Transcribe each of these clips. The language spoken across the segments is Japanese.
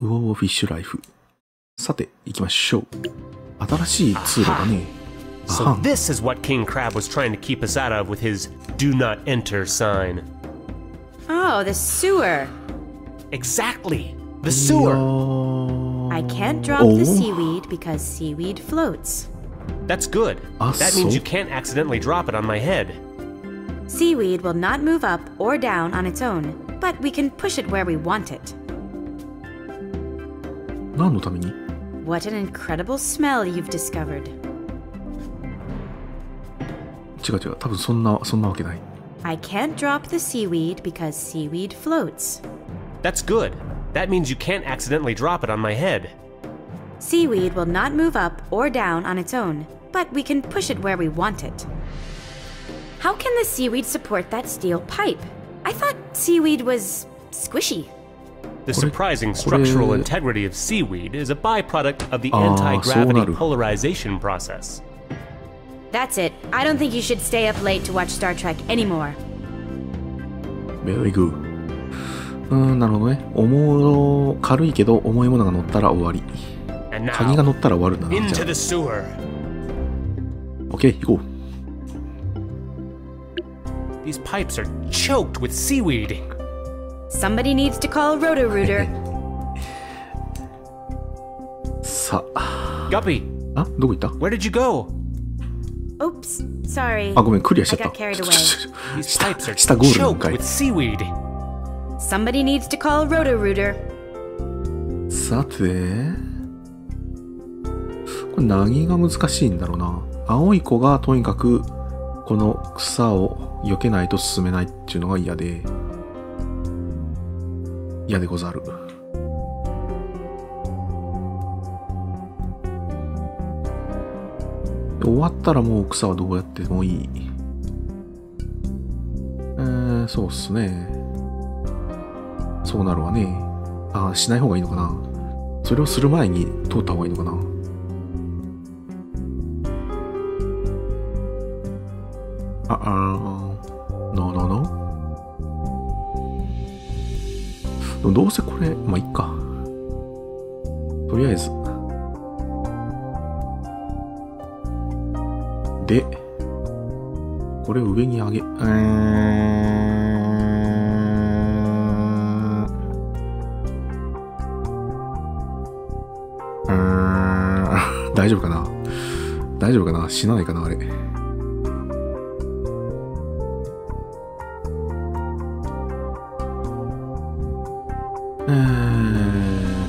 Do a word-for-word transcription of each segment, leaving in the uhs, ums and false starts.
ウォーフィッシュライフ。さて、行きましょう。新しい通路だね。 So this is what King Crab was trying to keep us out of with his "Do not enter" sign. Oh, the sewer. Exactly, the sewer. I can't drop the seaweed because seaweed floats. That's good. That means you can't accidentally drop it on my head. Seaweed will not move up or down on its own, but we can push it where we want it. 何のために? What an incredible smell you've discovered. 違う違う、多分そんな、そんなわけない。 I can't drop the seaweed because seaweed floats. That's good. That means you can't accidentally drop it on my head. Seaweed will not move up or down on its own, but we can push it where we want it. How can the seaweed support that steel pipe? I thought seaweed was squishy. The surprising structural integrity of seaweed is a byproduct of the anti-gravity polarization process. That's it. I don't think you should stay up late to watch Star Trek anymore. Very good. うーん、なるほどね。重い、軽いけど重いものが乗ったら終わり。鍵が乗ったら終わるんだな。 Into the sewer. OK、行こう。 These pipes are choked with seaweed. Somebody needs to call Roto-Rooter. さあ。 Guppy. あ、どこ行った? Where did you go? Oops, sorry. あ、ごめん、クリアしちゃった。 I got carried away. 下、下ゴールなんかい。 Somebody needs to call Roto-Rooter. さて、これ何が難しいんだろうな。青い子がとにかくこの草を避けないと進めないっていうのが嫌で、嫌でござる。終わったらもう草はどうやってもいい。えー、そうっすね。そうなるわね。ああ、しない方がいいのかな。それをする前に通った方がいいのかな。ああ、no no no。でもどうせこれ、まあいっか。とりあえず。で、これを上に上げ、うーん。うーん。大丈夫かな？大丈夫かな？死なないかなあれ。えー、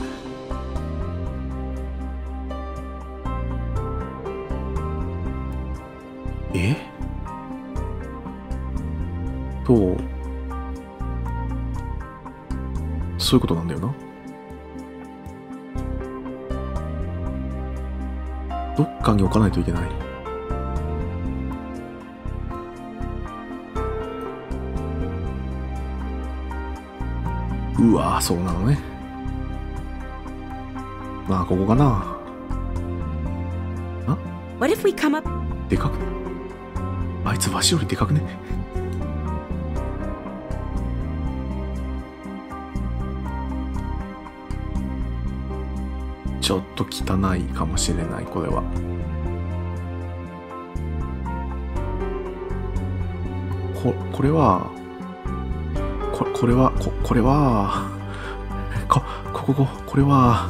えと、そういうことなんだよな。どっかに置かないといけない。うわぁ、そうなのね。まあ、ここかな。あ？ What if we come up? でかくね。あいつわしよりでかくね。ちょっと汚いかもしれない、これは。こ、これは、こ、これは、こ、これは、こ、ここ、こ、これは、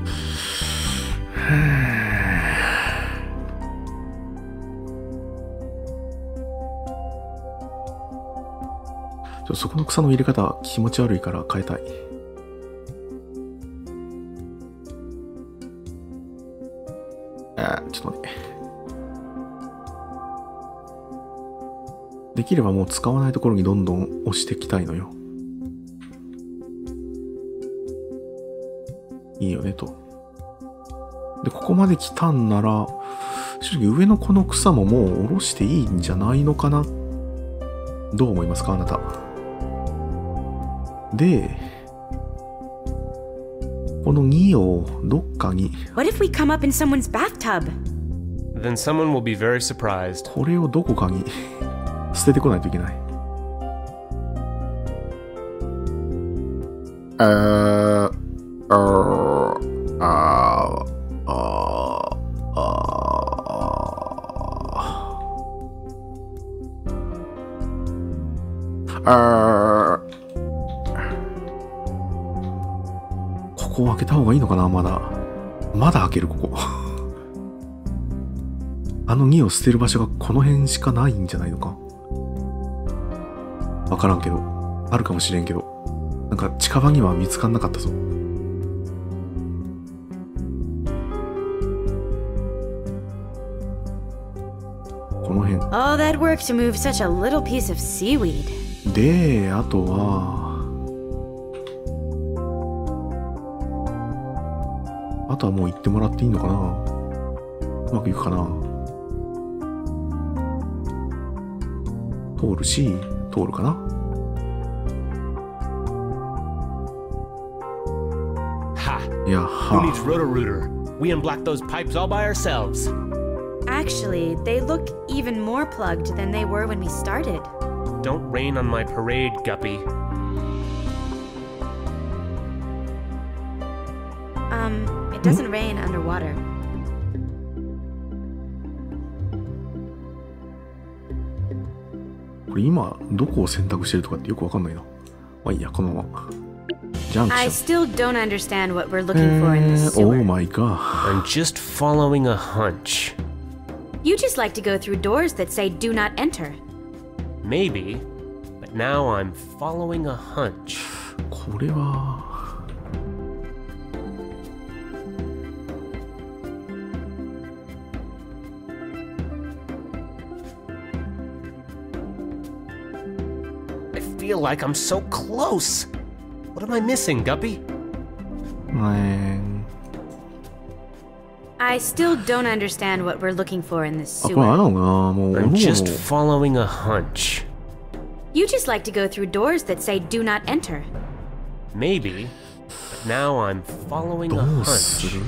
ちょ、そこの草の入れ方気持ち悪いから変えたい。あ、ちょっと待って。できればもう使わないところにどんどん押していきたいのよ。いいよねと。で、ここまで来たんなら、正直上のこの草ももう下ろしていいんじゃないのかな。どう思いますか、あなた。で、このにをどっかに。 What if we come up in someone's bathtub? Then someone will be very surprised. これをどこかに捨ててこないといけない。あー、あー。 こを開けた方がいいのかな、まだ。まだ開ける、ここ。あのにを捨てる場所がこの辺しかないんじゃないのか。わからんけど。あるかもしれんけど。なんか近場には見つかんなかったぞ。この辺。 All that work to move such a little piece of seaweed. で、あとは、あとはもう行ってもらっていいのかな。うまくいくかな。通るし、通るかな。 Ha! いや、 Who は needs Roto-Rooter? We unblocked those pipes all by ourselves. Actually, they look even more plugged than they were when we started. Don't rain on my parade, Guppy. Um, it doesn't rain underwater. これ今どこを選択してるとかってよくわかんないな。まあいいや、このまま。ジャンク I ション。 still don't understand what we're looking for in え this ー、 sewer. Oh my god. I'm just following a hunch. You just like to go through doors that say do not enter. Maybe, but now I'm following a hunch. これは。 I feel like I'm so close. What am I missing, Guppy? えー I still don't understand what we're looking for in this あ、これあれ sewer. なのかな、もう、おの I'm おの just following a hunch. You just like to go through doors that say do not enter. Maybe, but now I'm following ど a うす hunch. る？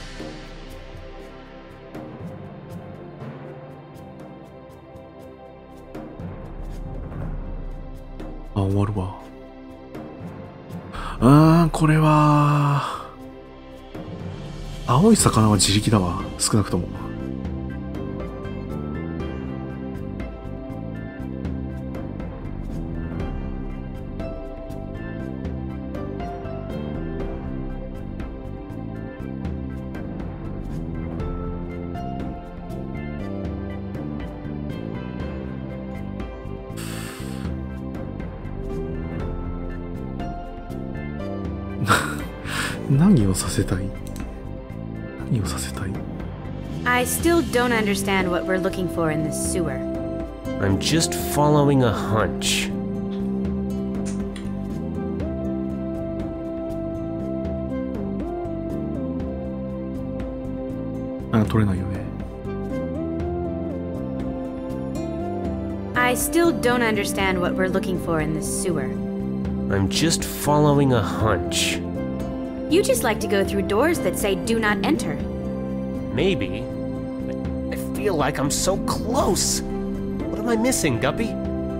あ、終わるわ。あー、これは、青い魚は自力だわ。少なくとも。何をさせたい？何をさせたい？ I still don't understand what we're looking for in this sewer. I'm just following a hunch. あ、取れないよね。 I still don't understand what we're looking for in this sewer. I'm just following a hunch. You just like to go through doors that say do not enter. Maybe, but I feel like I'm so close. What am I missing, Guppy?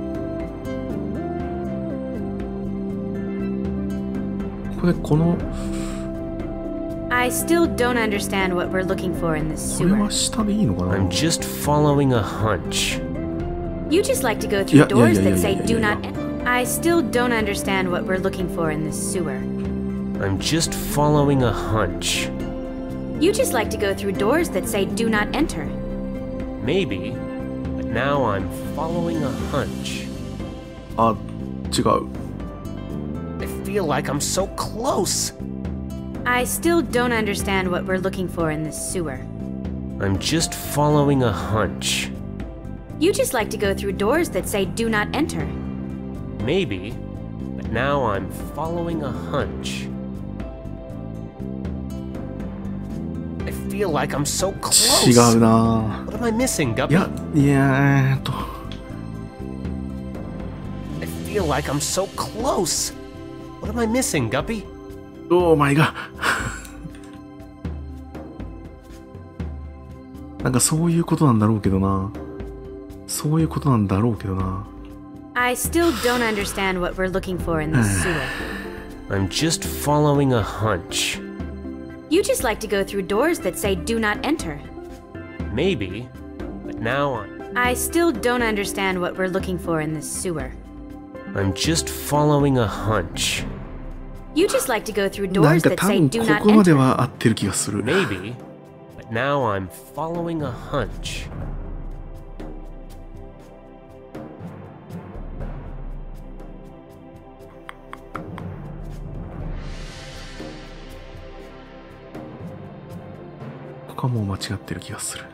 これ、この、 I still don't understand what we're looking for in this これ sewer. は下でいいのかな？ I'm just following a hunch. You just like to go Yeah, through yeah, doors yeah, that yeah, say yeah, do yeah, not enter. I still don't understand what we're looking for in this sewer. I'm just following a hunch. You just like to go through doors that say do not enter. Maybe, but now I'm following a hunch. あ、違う。 I feel like I'm so close. I still don't understand what we're looking for in this sewer. I'm just following a hunch. You just like to go through doors that say do not enter. Maybe, but now I'm following a hunch. I feel like I'm so 違 close. うな。 What am I missing, い Guppy? や、いや、えーっと。 I feel like I'm so close. What am I missing, Guppy? オーマイガー。なんかそういうことなんだろうけどな。そういうことなんだろうけどな。 I still don't understand what we're looking for in this sewer. I'm just following a hunch. You just like to go through doors that say do not enter. Maybe, but now I'm... I still don't understand what we're looking for in this sewer. I'm just following a hunch. You just like to go through なん doors か that 多 say 分 do こ not こまで enter. は合ってる気がする。 Maybe, but now I'm following a hunch. ここはもう間違ってる気がする。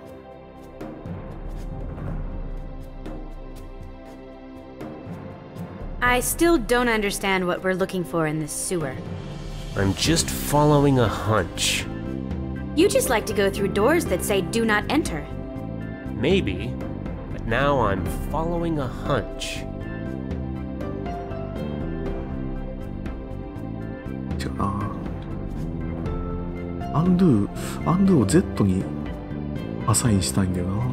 I still don't understand what we're looking for in this sewer. I'm just following a hunch. You just like to go through doors that say do not enter. Maybe, but now I'm following a hunch. 違うな。アンドゥ、アンドゥを Z にアサインしたいんだよな。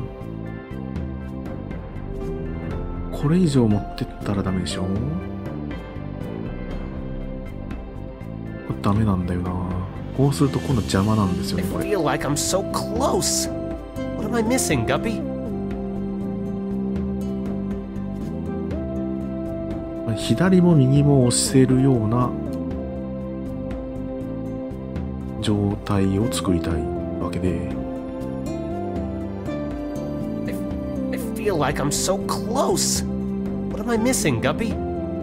これ以上持ってったらダメでしょ。これダメなんだよな。こうすると今度邪魔なんですよ I ね、これ。 feel like I'm so close. What am I missing, Guppy? 左も右も押せるような状態を作りたいわけで。 I feel like I'm so close. What am I missing, Guppy?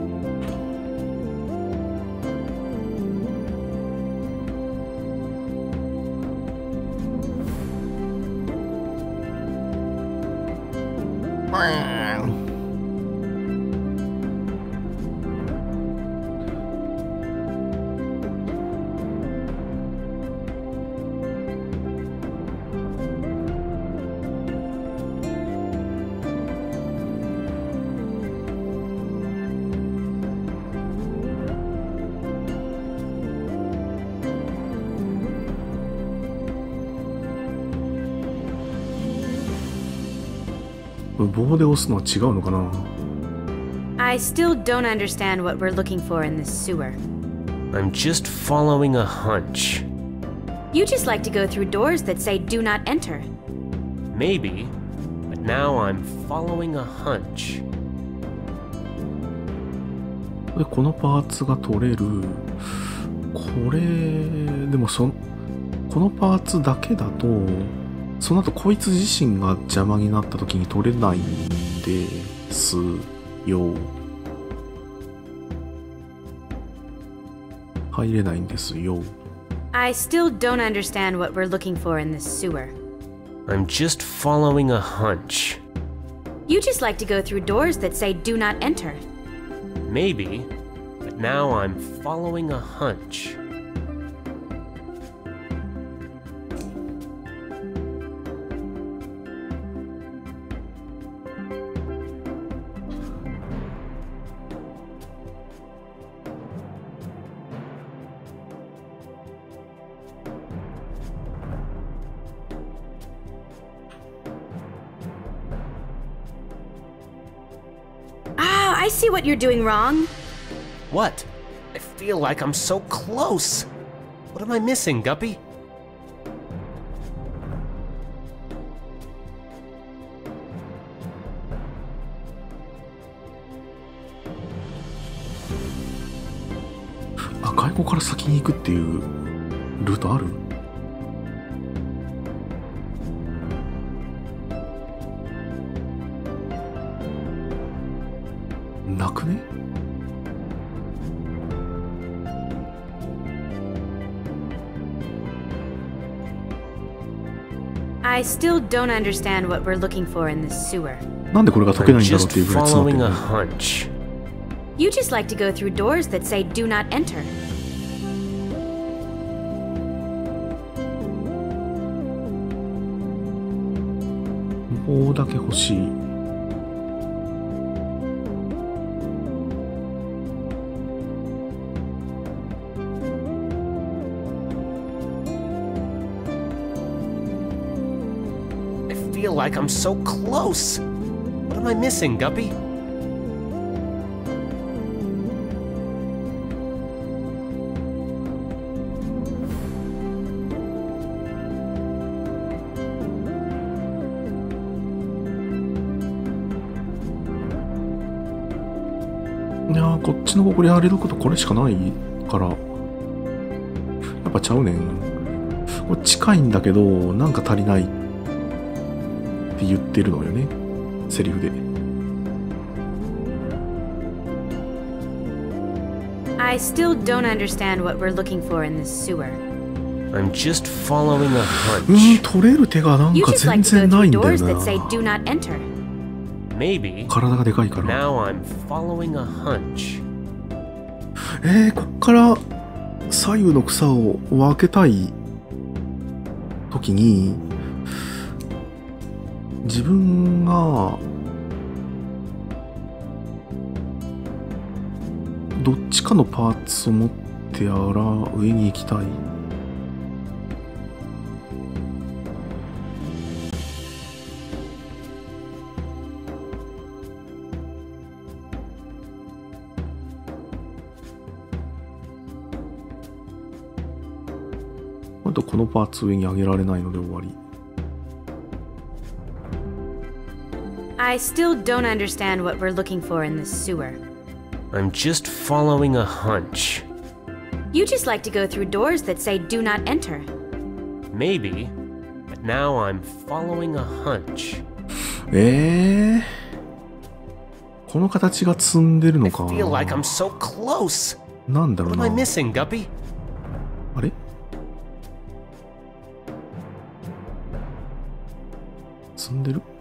棒で押すのは違うのかな。 I still don't understand what we're looking for in this sewer. I'm just following a hunch. You just like to go through doors that say do not enter. Maybe, but now I'm following a hunch. でこのパーツが取れる。これでもそこのパーツだけだとその後こいつ自身が邪魔になった時に取れないんですよ。入れないんですよ。 I still don't understand what we're looking for in this sewer. I'm just following a hunch. You just like to go through doors that say do not enter. Maybe, but now I'm following a hunch. 'Ah, I see what you're doing wrong. What? I feel like I'm so close. What am I missing, Guppy? 赤い子から先に行くっていうルートある？なくね？ I still don't understand what we're looking for in this sewer. なんでこれが解け I'm ないんだろう just っていうぐらい詰まって following る a hunch. You just like to go through doors that say do not enter. 棒だけ欲しい。 I feel like I'm so close. What am I missing, Guppy? いやーこっちのここにやれることこれしかないからやっぱちゃうねん。これ近いんだけどなんか足りないって言ってるのよね、セリフで。 I still don't understand what we're looking for in this sewer. I'm just following a うん、 hunch. 取れる手がなん You か just like 全 to go 然ない through んだよ doors that say な。 do not enter. Maybe. 体がでかいから。 Now I'm following a hunch. えー、こっから左右の草を分けたい時に自分がどっちかのパーツを持ってやら上に行きたい。あとこのパーツ上に上げられないので終わり。 I still don't understand what we're looking for in this sewer. I'm just following a hunch. You just like to go through doors that say do not enter. Maybe. But now I'm following a hunch. えー、この形が積んでる I のか。 feel like I'm so close. なんだろう What am I な。 missing, Guppy? あれ積んでる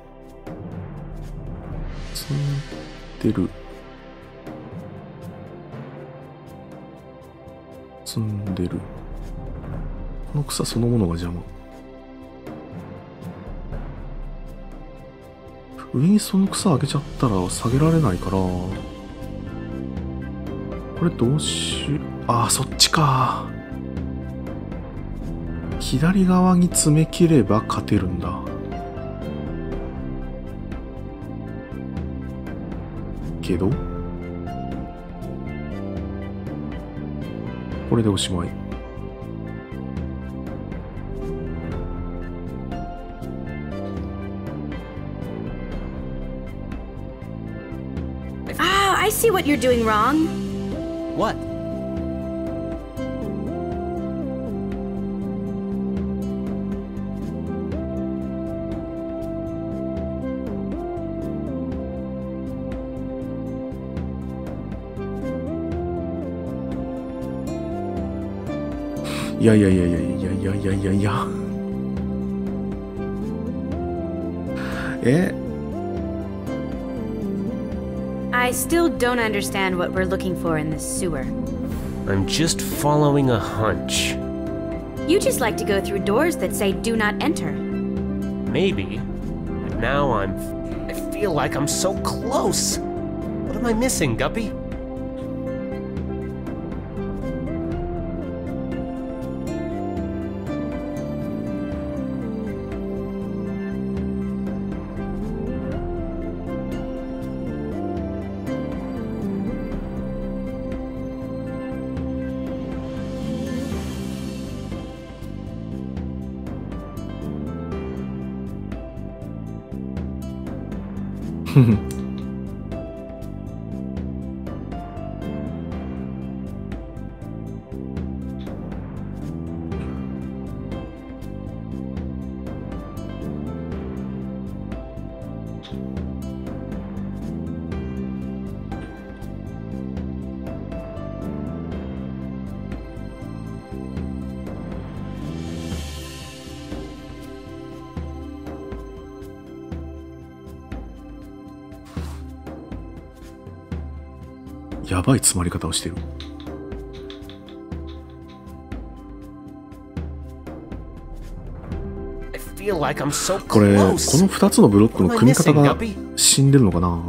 積んでる積んでる。この草そのものが邪魔。上にその草上げちゃったら下げられないから、これどうしよう。ああ、そっちか。左側に詰め切れば勝てるんだけど、これでおしまい。 Ah, I see what you're doing wrong. What? いやいやいやいやいやいやいやいやいや。え I still don't understand what we're looking for in this sewer. I'm just following a hunch. You just like to go through doors that say do not enter. Maybe. But now I'm... I feel like I'm so close. What am I missing, Guppy? Hmm. やばい詰まり方をしてる。これ、このふたつのブロックの組み方が死んでるのかな？こ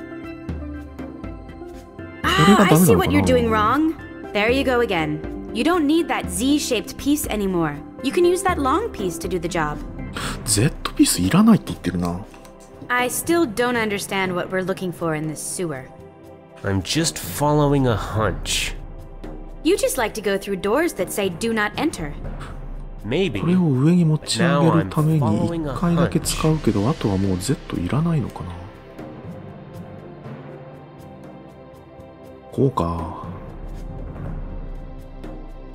れが Ah, ダ I メ see なの what か you're doing な？ wrong. There you go again. You don't need that Z-shaped piece anymore. You can use that long piece to do the job. Z ピースいらないって言ってるな。 I still don't understand what we're looking for in this sewer. I'm just following a hunch. You just like to go through doors that say do not enter. Maybe. これを上に持ち上げるためにいっかいだけ使うけど、あとはもう Z いらないのかな。こうか。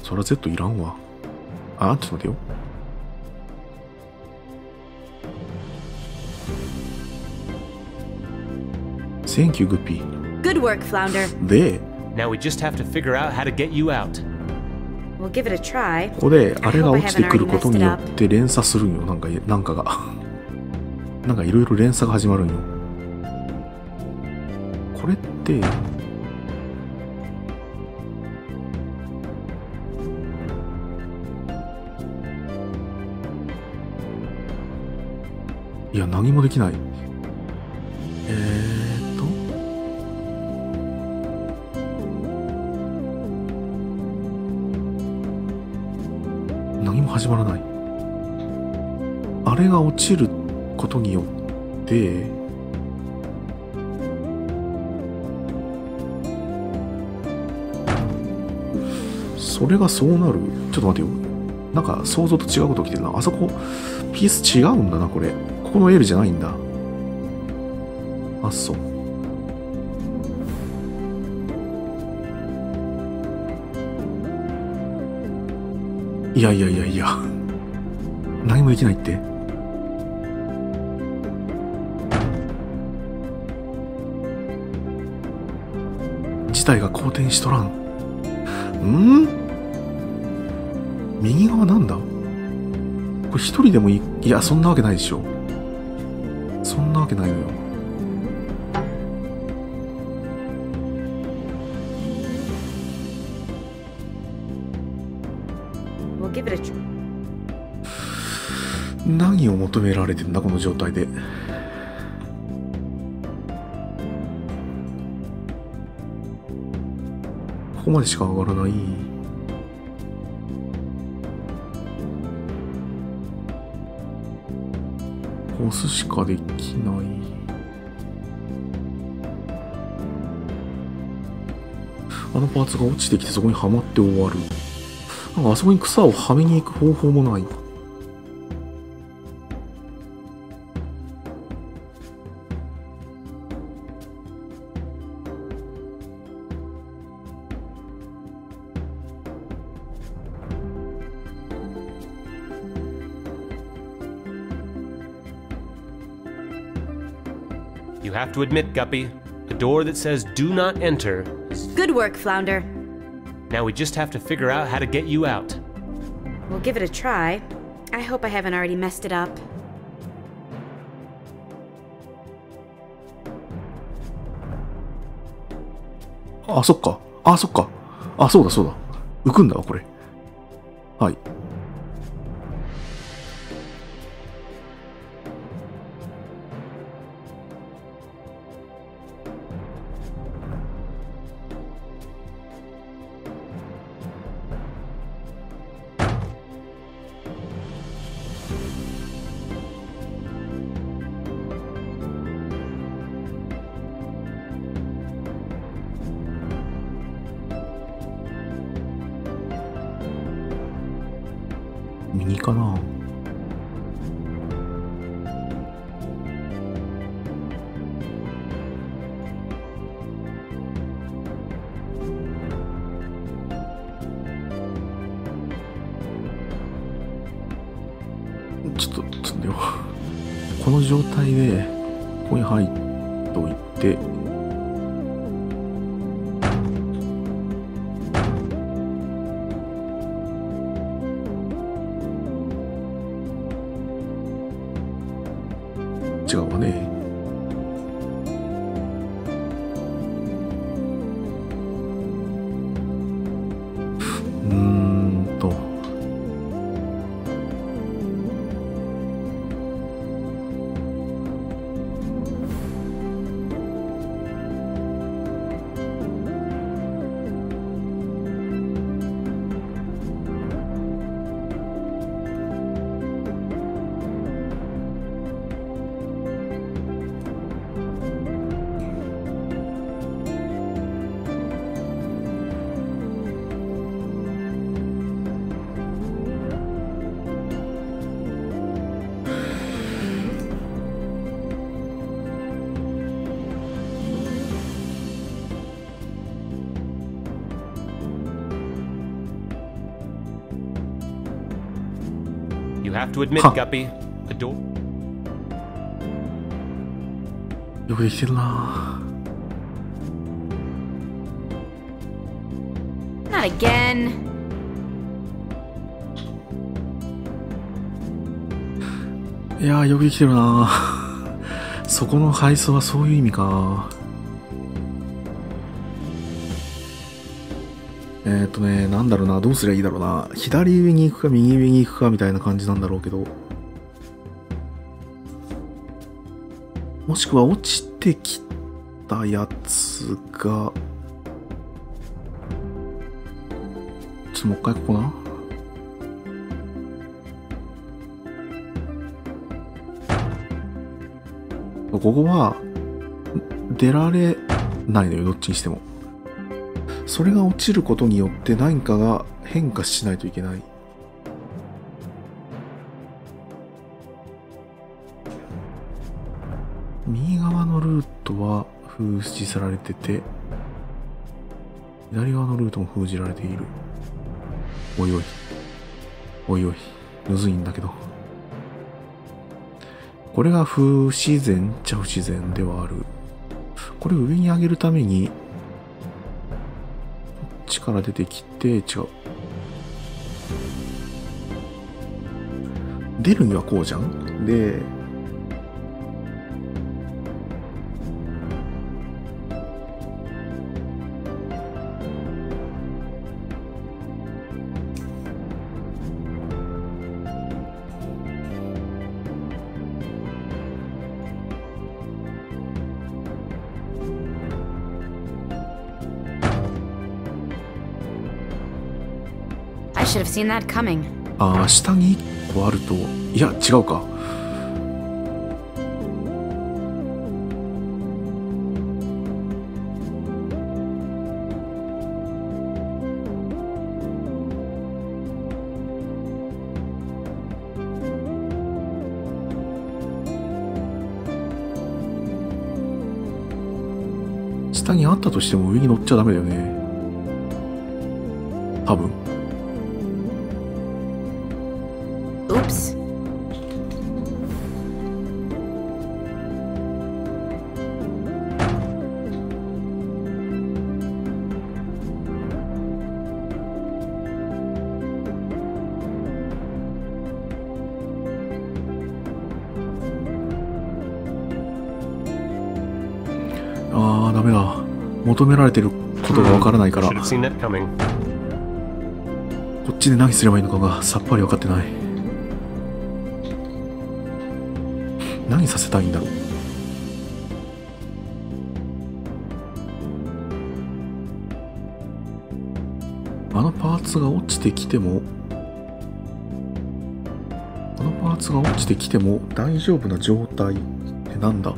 そら Z いらんわ。あ、ちょっと待てよ。Thank you, Guppy. Good work, Flounder. で、 Now we just have to figure out how to get you out. We'll give it a try. ここであれが落ちてくることによって連鎖するんよ。なんか、なんかが。なんかいろいろ連鎖が始まるんよ。これって、いや、何もできない。えーっと。何も始まらない。あれが落ちることによって、それがそうなる。ちょっと待てよ。なんか想像と違うこと起きてるな。あそこ、ピース違うんだな、これ。ここの L じゃないんだ。あ、そう。いやいやいやいや。何もできないって。事態が好転しとらん。ん？右側なんだ？これ一人でもいい？いや、そんなわけないでしょ。そんなわけないのよ。 We'll give it a try. 何を求められてんだこの状態で。ここまでしか上がらない。押すしかできない。あのパーツが落ちてきてそこにはまって終わる。なんかあそこに草をはめに行く方法もない。 You have to admit, Guppy, the door that says do not enter is... Good work, Flounder. Now we just have to figure out how to get you out. We'll give it a try. I hope I haven't already messed it up. あ、そっか。あ、そっか。あ、そうだそうだ。浮くんだわ、これ。はい。右かな。ちょっと、ちょっと待ってよ。この状態で、ここに入っといて、違うわね。うーんと。 You have to admit, Huh. Guppy, a door. よくできてるな。 Not again. いやー、よくできてるな。そこの配送はそういう意味か。えーっとね、なんだろうな、どうすりゃいいだろうな。左上に行くか右上に行くかみたいな感じなんだろうけど。もしくは落ちてきたやつが、ちょっともう一回ここな。ここは出られないのよ、どっちにしても。それが落ちることによって何かが変化しないといけない。右側のルートは封じされてて、左側のルートも封じられている。おいおい。おいおい。むずいんだけど。これが不自然っちゃ不自然ではある。これ上に上げるために、こっちから出てきて、違う。出るにはこうじゃん。で、 I should have seen that coming. ああ、下にいっこあると、いや、違うか。下にあったとしても上に乗っちゃダメだよね。多分。 Oops. ああ、ダメだ。求められてることがわからないから、 Should have seen that coming. こっちで何すればいいのかがさっぱり分かってない。何させたいんだろう。あのパーツが落ちてきても、あのパーツが落ちてきても大丈夫な状態ってなんだ。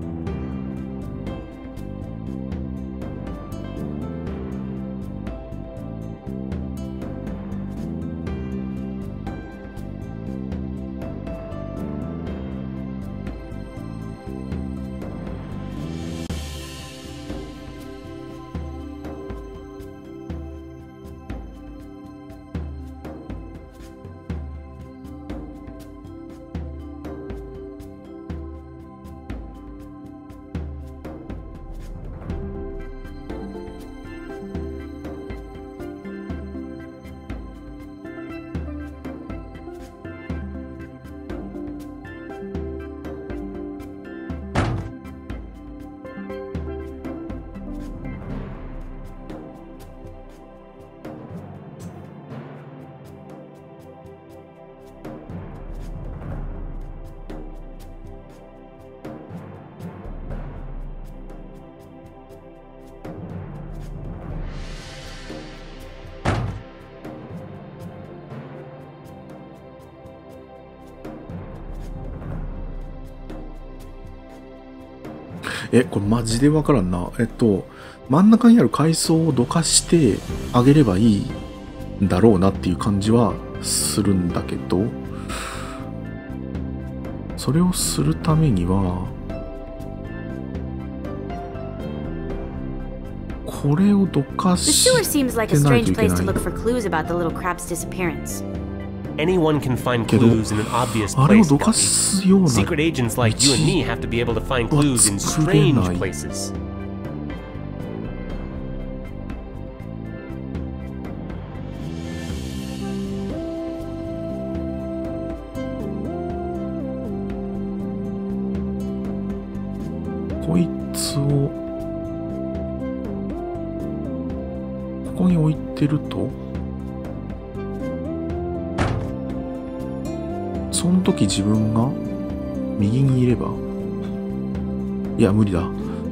え、これマジでわからんな。えっと、真ん中にある階層をどかしてあげればいいんだろうなっていう感じはするんだけど、それをするためには、これをどか The し sewer seems like a てない strange といけ place to ない。 look for clues about the little crab's disappearance. anyone can find けど、 clues in an obvious あれを place, どか Guppy. すような Secret agents like you and me have to be able to find clues in strange places. こいつをここに置いてると、その時自分が右にいれば、いや無理だ。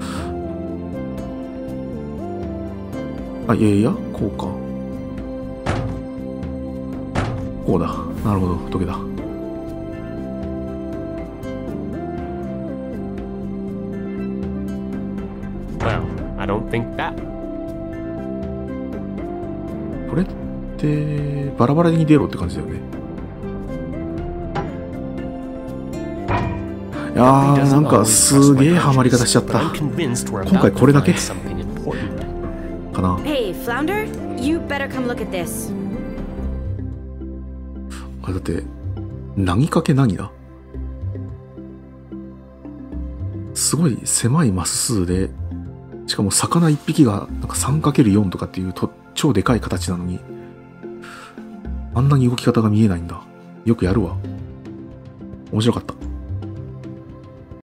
あ、いやいや、こうか。こうだ。なるほど、時計だ。 Well, I don't think that. これってバラバラに出ろって感じだよね。いやー、なんかすげえハマり方しちゃった。今回これだけかな。 Hey, Flounder, you better come look at this. あれだって何かけ何だ。すごい狭いマス数で、しかも魚一匹がなんか さんかけるよん とかっていうと超でかい形なのに、あんなに動き方が見えないんだ。よくやるわ。面白かった。